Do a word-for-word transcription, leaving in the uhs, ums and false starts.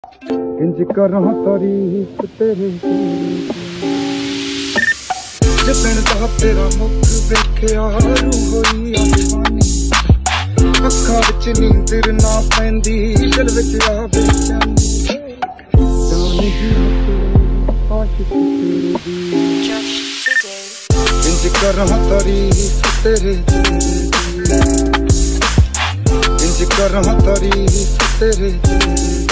इंज करा तारीफ तेरे जिदन दा तेरा मुख वेखिया रू होई आसमानी अखां विच नींदर ना पैंदी दिल विच आ बेचैनी जाने ही आशिक तेरे दी इंज करा तारीफ तेरे इंज करा तारीफ तेरे